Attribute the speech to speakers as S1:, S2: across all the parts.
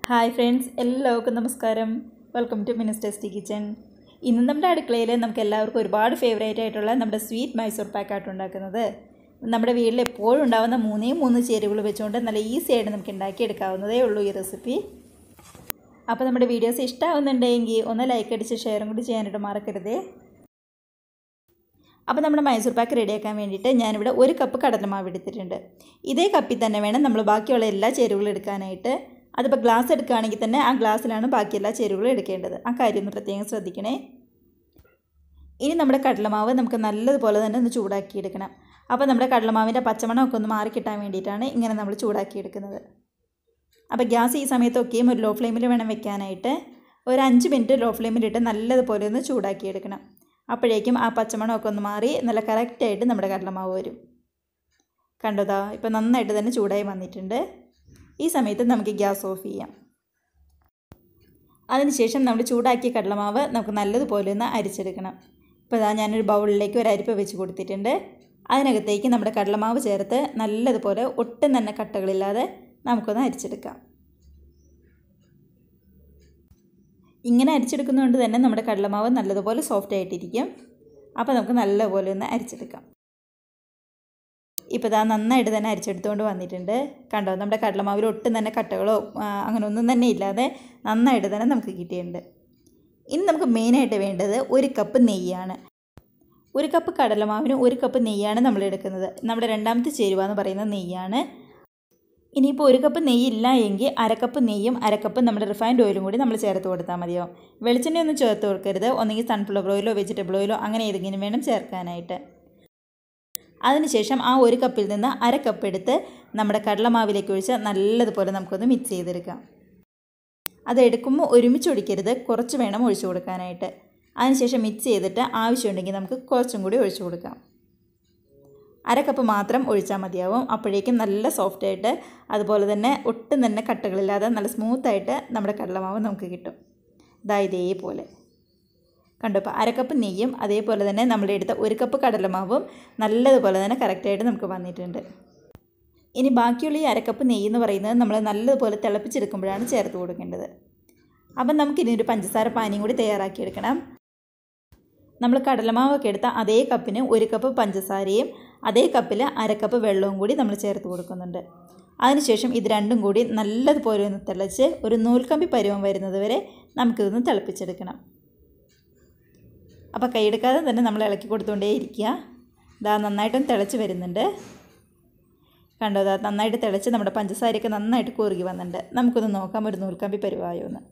S1: Hi friends, എല്ലാവർക്കും നമസ്കാരം. Welcome to Minnas tasty kitchen. ഇന്ന് നമ്മുടെ അടുക്കളയിൽ നമുക്ക് എല്ലാവർക്കും ഒരുപാട് ഫേവറേറ്റ് ആയിട്ടുള്ള നമ്മുടെ സ്വീറ്റ് മൈസൂർ പാക്ക് ആയിട്ട് ഉണ്ടാക്കുന്നത്. നമ്മുടെ വീട്ടിൽ എപ്പോഴും ഉണ്ടാവുന്ന മൂന്ന് ചേരുവകൾ വെച്ചുകൊണ്ട് നല്ല ഈസി ആയിട്ട് നമുക്ക് ഉണ്ടാക്കി എടുക്കാവുന്നതേ ഉള്ളൂ ഈ റെസിപ്പി. അപ്പോൾ നമ്മുടെ വീഡിയോസ് ഇഷ്ടമാവുന്നുണ്ടെങ്കിൽ ഒന്ന് ലൈക്ക് അടിച്ച് ഷെയറും കൂടി ചെയ്യാനായിട്ട് മറക്കരുത്. അപ്പോൾ നമ്മുടെ മൈസൂർ പാക്ക് റെഡിയാക്കാൻ വേണ്ടിയിട്ട് ഞാനിവിടെ 1 കപ്പ് കടലമാവ് എടുത്തിട്ടുണ്ട്. ഇതേ കപ്പിൽ തന്നെ വേണം നമ്മൾ ബാക്കിയുള്ള എല്ലാ ചേരുവകളും എടുക്കാനായിട്ട്. അതിപ്പോൾ ഗ്ലാസ് എടുക്കുകയാണെങ്കിൽ തന്നെ ആ ഗ്ലാസ്സിലാണ് ബാക്കി എല്ലാ ചേരുവകളും എടുക്കേണ്ടത്. ആ കാര്യം ഒന്ന് പ്രത്യേകം ശ്രദ്ധിക്കണേ. ഇനി നമ്മുടെ കടലമാവ് നമുക്ക് നല്ലതുപോലെ തന്നെ ഒന്ന് ചൂടാക്കിയെടുക്കണം. അപ്പോൾ നമ്മുടെ കടലമാവിൻ്റെ പച്ചമണമൊക്കെ ഒന്ന് മാറിക്കിട്ടാൻ വേണ്ടിയിട്ടാണ് ഇങ്ങനെ നമ്മൾ ചൂടാക്കിയെടുക്കുന്നത്. അപ്പോൾ ഗ്യാസ് ഈ സമയത്തൊക്കെയും ഒരു ലോ ഫ്ലെയിമിൽ വേണം വെക്കാനായിട്ട്. ഒരു 5 മിനിറ്റ് ലോ ഫ്ലെയിമിലിട്ട് നല്ലതുപോലെ ഒന്ന് ചൂടാക്കിയെടുക്കണം. അപ്പോഴേക്കും ആ പച്ചമണമൊക്കെ ഒന്ന് മാറി നല്ല കറക്റ്റായിട്ട് നമ്മുടെ കടലമാവ് വരും. കണ്ടതാ ഇപ്പോൾ നന്നായിട്ട് തന്നെ ചൂടായി വന്നിട്ടുണ്ട്. ഈ സമയത്ത് നമുക്ക് ഗ്യാസ് ഓഫ് ചെയ്യാം. അതിനുശേഷം നമ്മൾ ചൂടാക്കിയ കടലമാവ് നമുക്ക് നല്ലതുപോലെ ഒന്ന് അരിച്ചെടുക്കണം. ഇപ്പോൾ ഇതാ ഞാനൊരു ബൗളിലേക്ക് ഒരു അരിപ്പ വെച്ച് കൊടുത്തിട്ടുണ്ട്. അതിനകത്തേക്ക് നമ്മുടെ കടലമാവ് ചേർത്ത് നല്ലതുപോലെ ഒട്ടും തന്നെ കട്ടകളില്ലാതെ നമുക്കൊന്ന് അരിച്ചെടുക്കാം. ഇങ്ങനെ അരിച്ചെടുക്കുന്നതുകൊണ്ട് തന്നെ നമ്മുടെ കടലമാവ് നല്ലതുപോലെ സോഫ്റ്റ് ആയിട്ടിരിക്കും. അപ്പോൾ നമുക്ക് നല്ലപോലെ ഒന്ന് അരിച്ചെടുക്കാം. ഇപ്പോൾ ഇതാ നന്നായിട്ട് തന്നെ അരിച്ചെടുത്തുകൊണ്ട് വന്നിട്ടുണ്ട്. കണ്ടോ, നമ്മുടെ കടലമാവിൽ ഒട്ടും തന്നെ കട്ടകളോ അങ്ങനെ ഒന്നും തന്നെ ഇല്ലാതെ നന്നായിട്ട് തന്നെ നമുക്ക് കിട്ടിയിട്ടുണ്ട്. ഇനി നമുക്ക് മെയിനായിട്ട് വേണ്ടത് 1 കപ്പ് നെയ്യാണ്. 1 കപ്പ് കടലമാവിന് 1 കപ്പ് നെയ്യാണ് നമ്മൾ എടുക്കുന്നത്. നമ്മുടെ രണ്ടാമത്തെ ചേരുവ എന്ന് പറയുന്നത് നെയ്യാണ്. ഇനിയിപ്പോൾ 1 കപ്പ് നെയ്യ് ഇല്ല എങ്കിൽ 1/2 കപ്പ് നെയ്യും 1/2 കപ്പ് നമ്മുടെ റിഫൈൻഡ് ഓയിലും കൂടി നമ്മൾ ചേർത്ത് കൊടുത്താൽ മതിയോ. വെളിച്ചെണ്ണയൊന്നും ചേർത്ത് കൊടുക്കരുത്. ഒന്നെങ്കിൽ സൺഫ്ലവർ ഓയിലോ വെജിറ്റബിൾ ഓയിലോ അങ്ങനെ ഏതെങ്കിലും വേണം ചേർക്കാനായിട്ട്. അതിനുശേഷം ആ 1 കപ്പിൽ നിന്ന് 1/2 കപ്പ് എടുത്ത് നമ്മുടെ കടലമാവിലേക്ക് ഒഴിച്ച് നല്ലതുപോലെ നമുക്കൊന്ന് മിക്സ് ചെയ്തെടുക്കാം. അതെടുക്കുമ്പോൾ ഒരുമിച്ച് ഒഴിക്കരുത്, കുറച്ച് വേണം ഒഴിച്ചു കൊടുക്കാനായിട്ട്. അതിനുശേഷം മിക്സ് ചെയ്തിട്ട് ആവശ്യമുണ്ടെങ്കിൽ നമുക്ക് കുറച്ചും കൂടി ഒഴിച്ചു കൊടുക്കാം. 1/2 കപ്പ് മാത്രം ഒഴിച്ചാൽ മതിയാവും. അപ്പോഴേക്കും നല്ല സോഫ്റ്റായിട്ട് അതുപോലെ തന്നെ ഒട്ടും തന്നെ കട്ടകളില്ലാതെ നല്ല സ്മൂത്തായിട്ട് നമ്മുടെ കടലമാവ് നമുക്ക് കിട്ടും. ഇതാ ഇതേപോലെ കണ്ടോ. ഇപ്പോൾ 1/2 കപ്പ് നെയ്യും അതേപോലെ തന്നെ നമ്മളെടുത്ത 1 കപ്പ് കടലമാവും നല്ലതുപോലെ തന്നെ കറക്റ്റായിട്ട് നമുക്ക് വന്നിട്ടുണ്ട്. ഇനി ബാക്കിയുള്ള ഈ 1/2 കപ്പ് നെയ്യ് എന്ന് പറയുന്നത് നമ്മൾ നല്ലതുപോലെ തിളപ്പിച്ചെടുക്കുമ്പോഴാണ് ചേർത്ത് കൊടുക്കേണ്ടത്. അപ്പം നമുക്കിതിനൊരു പഞ്ചസാര പാനിയും കൂടി തയ്യാറാക്കിയെടുക്കണം. നമ്മൾ കടലമാവൊക്കെ എടുത്ത അതേ കപ്പിന് 1 കപ്പ് പഞ്ചസാരയും അതേ കപ്പിൽ 1/2 കപ്പ് വെള്ളവും കൂടി നമ്മൾ ചേർത്ത് കൊടുക്കുന്നുണ്ട്. അതിനുശേഷം ഇത് രണ്ടും കൂടി നല്ലതുപോലെ ഒന്ന് തിളച്ച് ഒരു നൂൽക്കമ്പി പരുവം വരുന്നത് വരെ നമുക്കിതൊന്ന് തിളപ്പിച്ചെടുക്കണം. അപ്പോൾ കൈയെടുക്കാതെ തന്നെ നമ്മൾ ഇളക്കി കൊടുത്തുകൊണ്ടേ ഇരിക്കുക. ഇതാ നന്നായിട്ടും തിളച്ച് വരുന്നുണ്ട്. കണ്ടോ, ഇതാ നന്നായിട്ട് തിളച്ച് നമ്മുടെ പഞ്ചസാരയൊക്കെ നന്നായിട്ട് കുറുകി വന്നിട്ടുണ്ട്. നമുക്കൊന്ന് നോക്കാം ഒരു നൂൽക്കമ്പി പരുവായോ എന്ന്.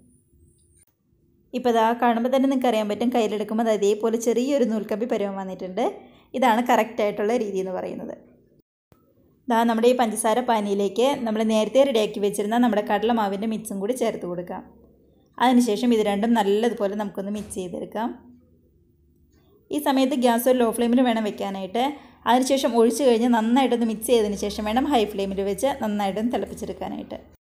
S1: ഇപ്പോൾ ഇതാ കാണുമ്പോൾ തന്നെ നിങ്ങൾക്ക് അറിയാൻ പറ്റും, കയ്യിലെടുക്കുമ്പോൾ അത് അതേപോലെ ചെറിയൊരു നൂൽക്കമ്പി പരുവം വന്നിട്ടുണ്ട്. ഇതാണ് കറക്റ്റായിട്ടുള്ള രീതി എന്ന് പറയുന്നത്. ഇതാ നമ്മുടെ ഈ പഞ്ചസാര പാനിയിലേക്ക് നമ്മൾ നേരത്തെ റെഡിയാക്കി വെച്ചിരുന്ന നമ്മുടെ കടലമാവിൻ്റെ മിക്സും കൂടി ചേർത്ത് കൊടുക്കാം. അതിനുശേഷം ഇത് രണ്ടും നല്ലതുപോലെ നമുക്കൊന്ന് മിക്സ് ചെയ്തെടുക്കാം. ഈ സമയത്ത് ഗ്യാസ് ഒരു ലോ ഫ്ലെയിമിൽ വേണം വെക്കാനായിട്ട്. അതിനുശേഷം ഒഴിച്ച് കഴിഞ്ഞ് നന്നായിട്ടൊന്ന് മിക്സ് ചെയ്തതിന് ശേഷം വേണം ഹൈ ഫ്ലെയിമിൽ വെച്ച് നന്നായിട്ടൊന്ന് തിളപ്പിച്ചെടുക്കാനായിട്ട്.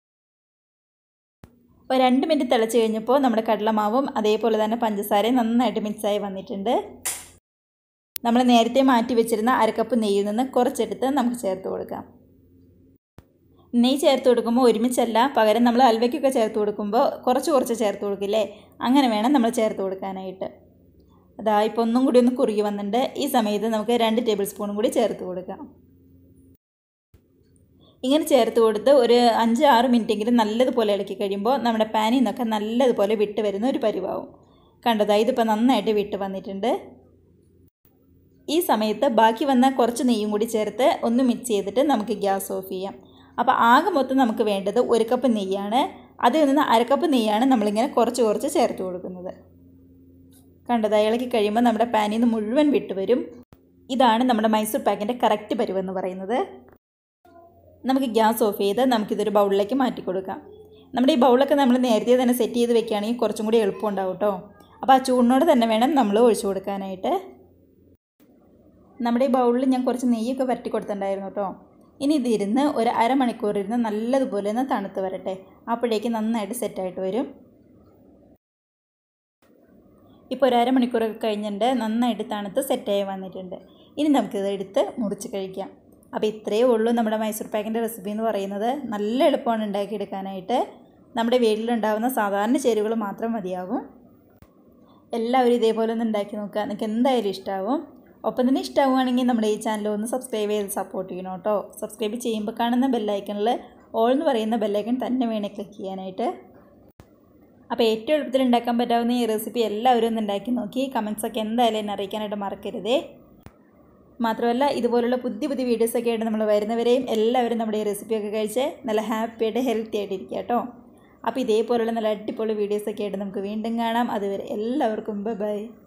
S1: ഒരു 2 മിനിറ്റ് തിളച്ച് കഴിഞ്ഞപ്പോൾ നമ്മുടെ കടലമാവും അതേപോലെ തന്നെ പഞ്ചസാരയും നന്നായിട്ട് മിക്സായി വന്നിട്ടുണ്ട്. നമ്മൾ നേരത്തെ മാറ്റി വെച്ചിരുന്ന 1/2 കപ്പ് നെയ്യിൽ നിന്ന് കുറച്ചെടുത്ത് നമുക്ക് ചേർത്ത് കൊടുക്കാം. നെയ്യ് ചേർത്ത് കൊടുക്കുമ്പോൾ ഒരുമിച്ചല്ല, പകരം നമ്മൾ അൽവയ്ക്കൊക്കെ ചേർത്ത് കൊടുക്കുമ്പോൾ കുറച്ച് ചേർത്ത് കൊടുക്കില്ലേ, അങ്ങനെ വേണം നമ്മൾ ചേർത്ത് കൊടുക്കാനായിട്ട്. അതാ ഇപ്പോൾ ഒന്നും കൂടി ഒന്ന് കുറുകി വന്നിട്ടുണ്ട്. ഈ സമയത്ത് നമുക്ക് 2 ടേബിൾ സ്പൂണും കൂടി ചേർത്ത് കൊടുക്കാം. ഇങ്ങനെ ചേർത്ത് കൊടുത്ത് ഒരു 5-6 മിനിറ്റെങ്കിലും നല്ലതുപോലെ ഇളക്കി കഴിയുമ്പോൾ നമ്മുടെ പാനിൽ നിന്നൊക്കെ നല്ലതുപോലെ വിട്ട് വരുന്ന ഒരു പരിവാവും. കണ്ടതാ ഇതിപ്പോൾ നന്നായിട്ട് വിട്ട് വന്നിട്ടുണ്ട്. ഈ സമയത്ത് ബാക്കി വന്ന കുറച്ച് നെയ്യും കൂടി ചേർത്ത് ഒന്ന് മിക്സ് ചെയ്തിട്ട് നമുക്ക് ഗ്യാസ് ഓഫ് ചെയ്യാം. അപ്പോൾ ആകെ മൊത്തം നമുക്ക് വേണ്ടത് 1 കപ്പ് നെയ്യാണ്. അതിൽ നിന്ന് 1/2 കപ്പ് നെയ്യാണ് നമ്മളിങ്ങനെ കുറച്ച് ചേർത്ത് കൊടുക്കുന്നത്. കണ്ടത് ഇളക്കി കഴിയുമ്പോൾ നമ്മുടെ പാനിൽ നിന്ന് മുഴുവൻ വിട്ട് വരും. ഇതാണ് നമ്മുടെ മൈസൂർ പാക്കിൻ്റെ കറക്റ്റ് പരുവെന്ന് പറയുന്നത്. നമുക്ക് ഗ്യാസ് ഓഫ് ചെയ്ത് നമുക്കിതൊരു ബൗളിലേക്ക് മാറ്റി കൊടുക്കാം. നമ്മുടെ ഈ ബൗളൊക്കെ നമ്മൾ നേരത്തെ തന്നെ സെറ്റ് ചെയ്ത് വെക്കുകയാണെങ്കിൽ കുറച്ചും കൂടി എളുപ്പമുണ്ടാവും കേട്ടോ. അപ്പോൾ ആ ചൂടിനോട് തന്നെ വേണം നമ്മൾ ഒഴിച്ചു കൊടുക്കാനായിട്ട്. നമ്മുടെ ഈ ബൗളിൽ ഞാൻ കുറച്ച് നെയ്യൊക്കെ വരട്ടി കൊടുത്തിട്ടുണ്ടായിരുന്നു കേട്ടോ. ഇനി ഇതിരുന്ന് ഒരു 1/2 മണിക്കൂർ ഇരുന്ന് നല്ലതുപോലെ ഒന്ന് തണുത്ത് വരട്ടെ. അപ്പോഴേക്ക് നന്നായിട്ട് സെറ്റായിട്ട് വരും. ഇപ്പോൾ ഒരു 1/2 മണിക്കൂറൊക്കെ കഴിഞ്ഞിട്ടുണ്ട്. നന്നായിട്ട് തണുത്ത് സെറ്റായി വന്നിട്ടുണ്ട്. ഇനി നമുക്കിത് എടുത്ത് മുറിച്ച് കഴിക്കാം. അപ്പോൾ ഇത്രയേ ഉള്ളൂ നമ്മുടെ മൈസൂർ പാക്കിൻ്റെ റെസിപ്പി എന്ന് പറയുന്നത്. നല്ല എളുപ്പമാണ് ഉണ്ടാക്കിയെടുക്കാനായിട്ട്. നമ്മുടെ വീട്ടിലുണ്ടാകുന്ന സാധാരണ ചേരുവകൾ മാത്രം മതിയാകും. എല്ലാവരും ഇതേപോലെ ഒന്ന് ഉണ്ടാക്കി നോക്കുക. നിങ്ങൾക്ക് എന്തായാലും ഇഷ്ടമാവും. ഒപ്പം തന്നെ ഇഷ്ടമാവുകയാണെങ്കിൽ നമ്മുടെ ഈ ചാനൽ ഒന്ന് സബ്സ്ക്രൈബ് ചെയ്ത് സപ്പോർട്ട് ചെയ്യണം കേട്ടോ. സബ്സ്ക്രൈബ് ചെയ്യുമ്പോൾ കാണുന്ന ബെല്ലൈക്കണിൽ ഓൾ എന്ന് പറയുന്ന ബെല്ലൈക്കൺ തന്നെ വേണേ ക്ലിക്ക് ചെയ്യാനായിട്ട്. അപ്പോൾ ഏറ്റവും എളുപ്പത്തിൽ ഉണ്ടാക്കാൻ പറ്റാവുന്ന ഈ റെസിപ്പി എല്ലാവരും ഒന്ന് ഉണ്ടാക്കി നോക്കി കമൻസൊക്കെ എന്തായാലും എന്നെ അറിയിക്കാനായിട്ട് മറക്കരുതേ. മാത്രമല്ല ഇതുപോലുള്ള പുതിയ പുതിയ വീഡിയോസൊക്കെ ആയിട്ട് നമ്മൾ വരുന്നവരെയും എല്ലാവരും നമ്മുടെ ഈ റെസിപ്പിയൊക്കെ കഴിച്ച് നല്ല ഹാപ്പി ആയിട്ട് ഹെൽത്തി ആയിട്ട് ഇരിക്കുക കേട്ടോ. അപ്പോൾ ഇതേപോലുള്ള നല്ല അടിപൊളി വീഡിയോസൊക്കെ ആയിട്ട് നമുക്ക് വീണ്ടും കാണാം. അതുവരെ എല്ലാവർക്കും ബൈ.